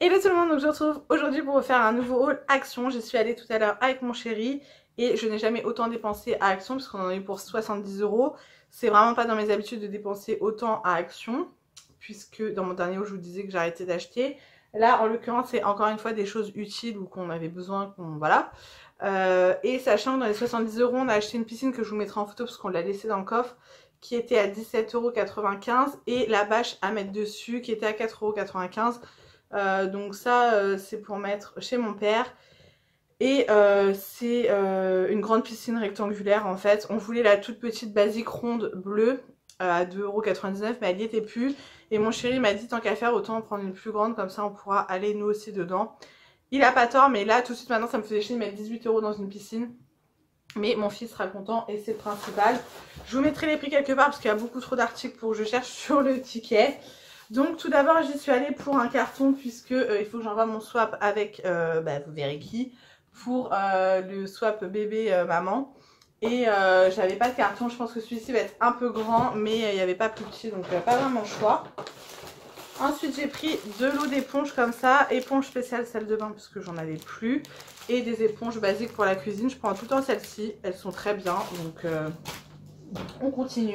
Hello tout le monde, donc je vous retrouve aujourd'hui pour vous faire un nouveau haul Action. J'y suis allée tout à l'heure avec mon chéri et je n'ai jamais autant dépensé à Action parce qu'on en a eu pour 70 euros. C'est vraiment pas dans mes habitudes de dépenser autant à Action puisque dans mon dernier haul je vous disais que j'arrêtais d'acheter. Là en l'occurrence c'est encore une fois des choses utiles ou qu'on avait besoin, voilà. Et sachant que dans les 70 euros on a acheté une piscine que je vous mettrai en photo parce qu'on l'a laissée dans le coffre qui était à 17,95 € et la bâche à mettre dessus qui était à 4,95 €. Donc ça c'est pour mettre chez mon père et c'est une grande piscine rectangulaire en fait. On voulait la toute petite basique ronde bleue à 2,99 € mais elle n'y était plus et mon chéri m'a dit tant qu'à faire autant en prendre une plus grande, comme ça on pourra aller nous aussi dedans. Il a pas tort, mais là tout de suite maintenant ça me faisait chier de mettre 18 € dans une piscine, mais mon fils sera content et c'est le principal. Je vous mettrai les prix quelque part parce qu'il y a beaucoup trop d'articles pour que je cherche sur le ticket. Donc tout d'abord j'y suis allée pour un carton puisque il faut que j'envoie mon swap avec, vous verrez qui, pour le swap bébé maman. Et j'avais pas de carton, je pense que celui-ci va être un peu grand mais il n'y avait pas plus petit donc pas vraiment le choix. Ensuite j'ai pris de l'eau d'éponge comme ça, éponge spéciale salle de bain parce que j'en avais plus. Et des éponges basiques pour la cuisine, je prends tout le temps celles-ci, elles sont très bien donc on continue.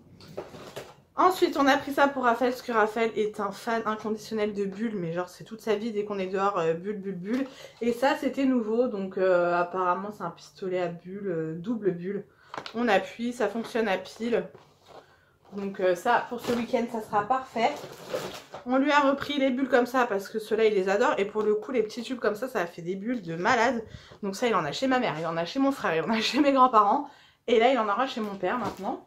Ensuite, on a pris ça pour Raphaël, parce que Raphaël est un fan inconditionnel de bulles, mais genre c'est toute sa vie, dès qu'on est dehors, bulle, bulle, bulle. Et ça, c'était nouveau, donc apparemment c'est un pistolet à bulles, double bulle. On appuie, ça fonctionne à pile. Donc ça, pour ce week-end, ça sera parfait. On lui a repris les bulles comme ça, parce que ceux-là, il les adore. Et pour le coup, les petits tubes comme ça a fait des bulles de malade. Donc ça, il en a chez ma mère, il en a chez mon frère, il en a chez mes grands-parents. Et là, il en aura chez mon père maintenant.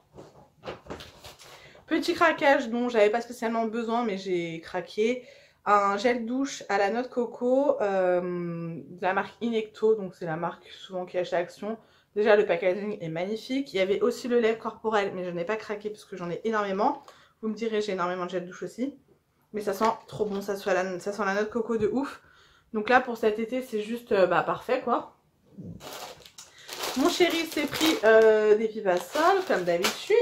Petit craquage dont j'avais pas spécialement besoin mais j'ai craqué. Un gel douche à la noix de coco de la marque Inecto, donc c'est la marque souvent qui achète Action. Déjà le packaging est magnifique. Il y avait aussi le lait corporel mais je n'ai pas craqué parce que j'en ai énormément. Vous me direz, j'ai énormément de gel douche aussi. Mais ça sent trop bon, ça sent la noix de coco de ouf. Donc là pour cet été c'est juste parfait quoi. Mon chéri s'est pris des pipes à sol comme d'habitude.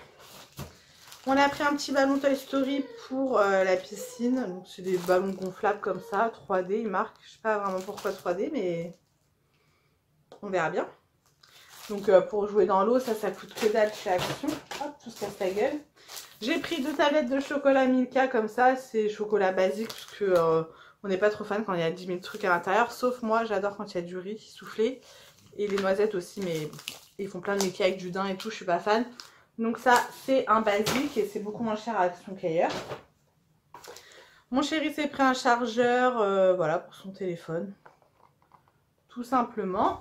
On a pris un petit ballon Toy Story pour la piscine. Donc c'est des ballons gonflables comme ça, 3D, il marque. Je sais pas vraiment pourquoi 3D, mais on verra bien. Donc pour jouer dans l'eau, ça coûte que dalle chez Action. Hop, tout se casse la gueule. J'ai pris 2 tablettes de chocolat Milka comme ça. C'est chocolat basique parce que on n'est pas trop fan quand il y a 10 000 trucs à l'intérieur. Sauf moi, j'adore quand il y a du riz soufflé. Et les noisettes aussi, mais ils font plein de Milka avec du daim et tout, je suis pas fan. Donc ça, c'est un basique et c'est beaucoup moins cher à Action qu'ailleurs. Mon chéri s'est pris un chargeur, voilà, pour son téléphone. Tout simplement.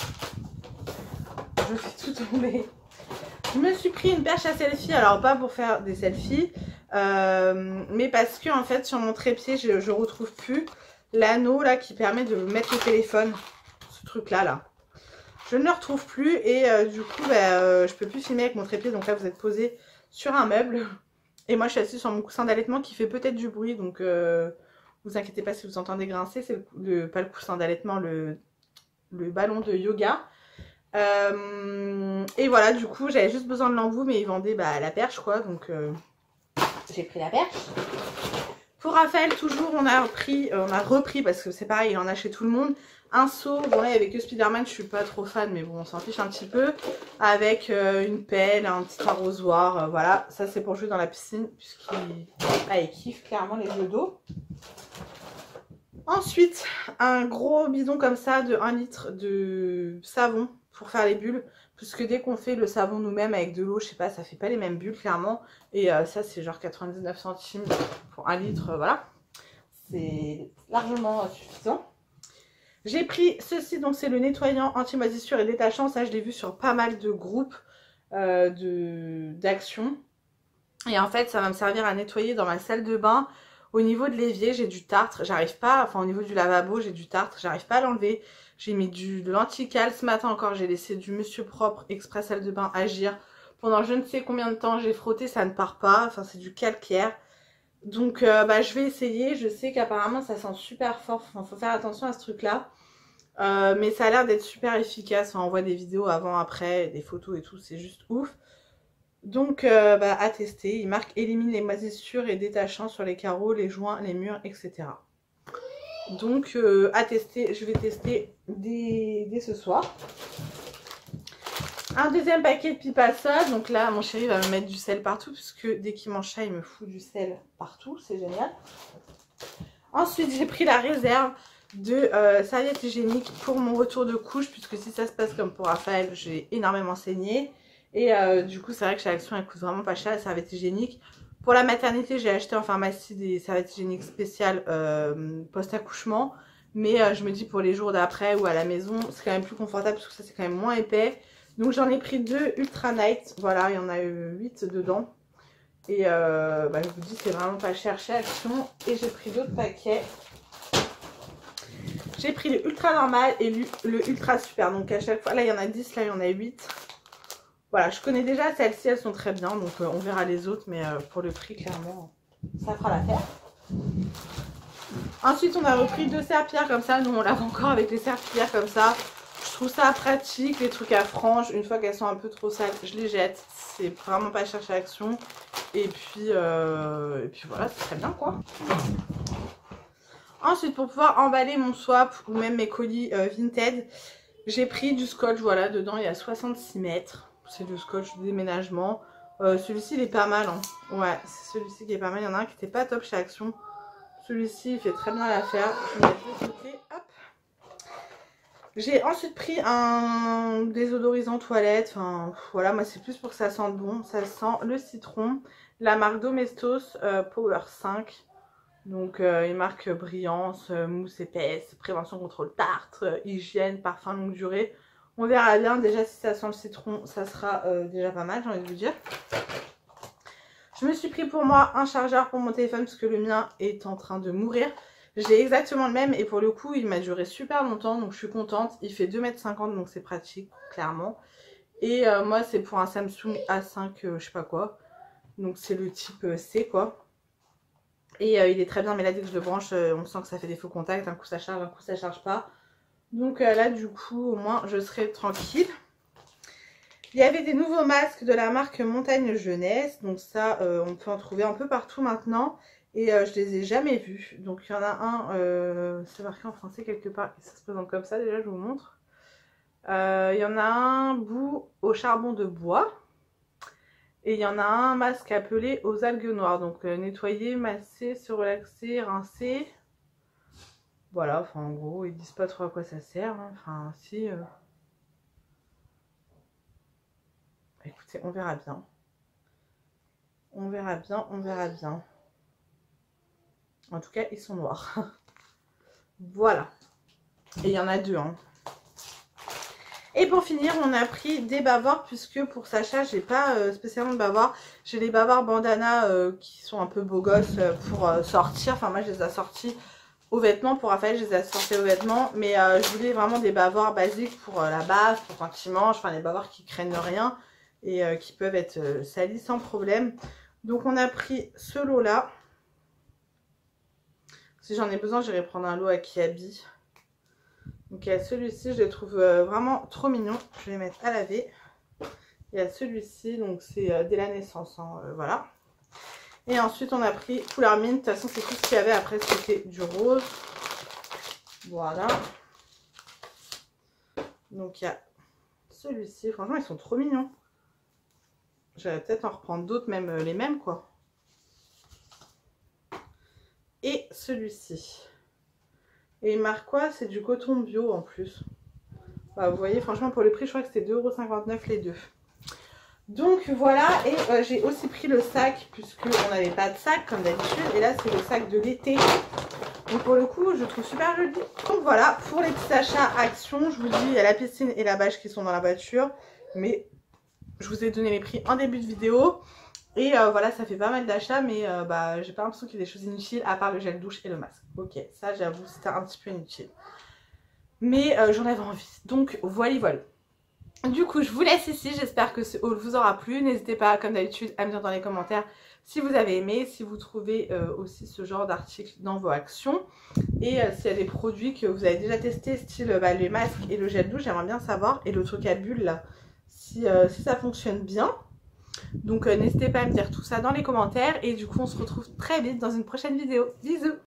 Je fais tout tomber. Je me suis pris une perche à selfie, alors pas pour faire des selfies, mais parce que en fait sur mon trépied, je retrouve plus l'anneau là qui permet de mettre le téléphone. Ce truc là. Je ne le retrouve plus et du coup je peux plus filmer avec mon trépied. Donc là vous êtes posé sur un meuble et moi je suis assise sur mon coussin d'allaitement qui fait peut-être du bruit. Donc vous inquiétez pas si vous entendez grincer, c'est pas le coussin d'allaitement, le ballon de yoga. Et voilà, du coup j'avais juste besoin de l'embout mais ils vendaient la perche quoi. Donc j'ai pris la perche. Pour Raphaël toujours on a repris parce que c'est pareil, il en a chez tout le monde. Un seau, bon là il n'y avait que Spider-Man, je suis pas trop fan mais bon on s'en fiche un petit peu. Avec une pelle, un petit arrosoir, voilà. Ça c'est pour jouer dans la piscine puisqu'il kiffe clairement les jeux d'eau. Ensuite un gros bidon comme ça de 1 litre de savon pour faire les bulles. Puisque dès qu'on fait le savon nous-mêmes avec de l'eau, je sais pas, ça fait pas les mêmes bulles clairement. Et ça c'est genre 99 centimes pour 1 litre, voilà. C'est largement suffisant. J'ai pris ceci, donc c'est le nettoyant anti-moisissure et détachant. Ça, je l'ai vu sur pas mal de groupes d'Action. Et en fait, ça va me servir à nettoyer dans ma salle de bain. Au niveau de l'évier, j'ai du tartre. J'arrive pas, enfin au niveau du lavabo, j'ai du tartre. J'arrive pas à l'enlever. J'ai mis de l'anti-cal. Ce matin encore, j'ai laissé du Monsieur Propre Express salle de bain agir. Pendant je ne sais combien de temps, j'ai frotté, ça ne part pas. Enfin, c'est du calcaire. Donc je vais essayer, je sais qu'apparemment ça sent super fort, enfin, faut faire attention à ce truc là. Mais ça a l'air d'être super efficace, enfin, on voit des vidéos avant, après, des photos et tout, c'est juste ouf. Donc à tester, il marque élimine les moisissures et détachants sur les carreaux, les joints, les murs, etc. Donc à tester, je vais tester dès ce soir. Un deuxième paquet de pipa sauce. Donc là mon chéri va me mettre du sel partout, puisque dès qu'il mange ça il me fout du sel partout, c'est génial. Ensuite j'ai pris la réserve de serviettes hygiéniques pour mon retour de couche, puisque si ça se passe comme pour Raphaël, j'ai énormément saigné. Et du coup c'est vrai que chez Action elle coûte vraiment pas cher, les serviettes hygiéniques. Pour la maternité j'ai acheté en pharmacie des serviettes hygiéniques spéciales post-accouchement. Mais je me dis pour les jours d'après ou à la maison c'est quand même plus confortable, parce que ça c'est quand même moins épais. Donc j'en ai pris 2 Ultra Night, voilà, il y en a eu 8 dedans. Et je vous dis c'est vraiment pas cher chez Action. Et j'ai pris d'autres paquets. J'ai pris le Ultra normal et le Ultra super. Donc à chaque fois, là il y en a 10, là il y en a 8. Voilà, je connais déjà celles-ci, elles sont très bien. Donc on verra les autres, mais pour le prix clairement ça fera l'affaire. Ensuite on a repris 2 serpillères comme ça. Nous on lave encore avec les serpillères comme ça. Je trouve ça pratique, les trucs à franges. Une fois qu'elles sont un peu trop sales, je les jette. C'est vraiment pas cher chez Action. Et puis voilà, c'est très bien quoi. Ensuite, pour pouvoir emballer mon swap ou même mes colis Vinted, j'ai pris du scotch. Voilà, dedans il y a 66 mètres. C'est du scotch de déménagement. Celui-ci il est pas mal. Hein. Ouais, c'est celui-ci qui est pas mal. Il y en a un qui était pas top chez Action. Celui-ci il fait très bien l'affaire. Je vais mettre de côté. Hop. J'ai ensuite pris un désodorisant toilette. Enfin, voilà, moi c'est plus pour que ça sente bon. Ça sent le citron. La marque Domestos Power 5. Donc, il marque brillance, mousse épaisse, prévention contre le tartre, hygiène, parfum longue durée. On verra bien. Déjà, si ça sent le citron, ça sera déjà pas mal, j'ai envie de vous dire. Je me suis pris pour moi un chargeur pour mon téléphone, parce que le mien est en train de mourir. J'ai exactement le même et pour le coup il m'a duré super longtemps, donc je suis contente. Il fait 2,50 m, donc c'est pratique clairement. Et moi c'est pour un Samsung A5 je sais pas quoi. Donc c'est le type C quoi. Et il est très bien, mais là dès que je le branche on sent que ça fait des faux contacts. Un coup ça charge, un coup ça charge pas. Donc là du coup au moins je serai tranquille. Il y avait des nouveaux masques de la marque Montagne Jeunesse. Donc ça on peut en trouver un peu partout maintenant. Et je les ai jamais vus. Donc il y en a un, c'est marqué en français quelque part. Ça se présente comme ça, déjà je vous montre. Il y en a un bout au charbon de bois. Et il y en a un masque appelé aux algues noires. Donc nettoyer, masser, se relaxer, rincer. Voilà, enfin en gros ils disent pas trop à quoi ça sert. Hein. Enfin si... Écoutez, on verra bien. On verra bien, on verra bien. En tout cas, ils sont noirs. Voilà. Et il y en a 2. Hein. Et pour finir, on a pris des bavoirs, puisque pour Sacha, j'ai pas spécialement de bavoirs. J'ai les bavoirs bandana qui sont un peu beaux gosses pour sortir. Enfin, moi, je les ai sortis aux vêtements. Pour Raphaël, je les ai sortis aux vêtements. Mais je voulais vraiment des bavoirs basiques pour la bave, pour quand il mange. Enfin, les bavoirs qui craignent rien et qui peuvent être salis sans problème. Donc, on a pris ce lot-là. Si j'en ai besoin, j'irai prendre un lot à Kiabi. Donc il y a celui-ci, je le trouve vraiment trop mignon. Je vais les mettre à laver. Il y a celui-ci, donc c'est dès la naissance, hein, voilà. Et ensuite on a pris couleur mint. De toute façon c'est tout ce qu'il y avait. Après c'était du rose. Voilà. Donc il y a celui-ci. Franchement ils sont trop mignons. J'allais peut-être en reprendre d'autres, même les mêmes quoi. Et celui-ci. Et il marque quoi? C'est du coton bio en plus. Bah, vous voyez, franchement, pour le prix, je crois que c'était 2,59 € les deux. Donc voilà, et j'ai aussi pris le sac, puisqu'on n'avait pas de sac comme d'habitude. Et là, c'est le sac de l'été. Donc pour le coup, je trouve super joli. Donc voilà, pour les petits achats Action, je vous dis, il y a la piscine et la bâche qui sont dans la voiture. Mais je vous ai donné les prix en début de vidéo. Et voilà, ça fait pas mal d'achats, mais j'ai pas l'impression qu'il y ait des choses inutiles à part le gel douche et le masque. Ok, ça j'avoue, c'était un petit peu inutile. Mais j'en avais envie. Donc voilà. Du coup, je vous laisse ici. J'espère que ce haul vous aura plu. N'hésitez pas, comme d'habitude, à me dire dans les commentaires si vous avez aimé, si vous trouvez aussi ce genre d'article dans vos actions. Et s'il y a des produits que vous avez déjà testés, style les masques et le gel douche, j'aimerais bien savoir. Et le truc à bulles là, si ça fonctionne bien. Donc n'hésitez pas à me dire tout ça dans les commentaires. Et du coup on se retrouve très vite dans une prochaine vidéo. Bisous!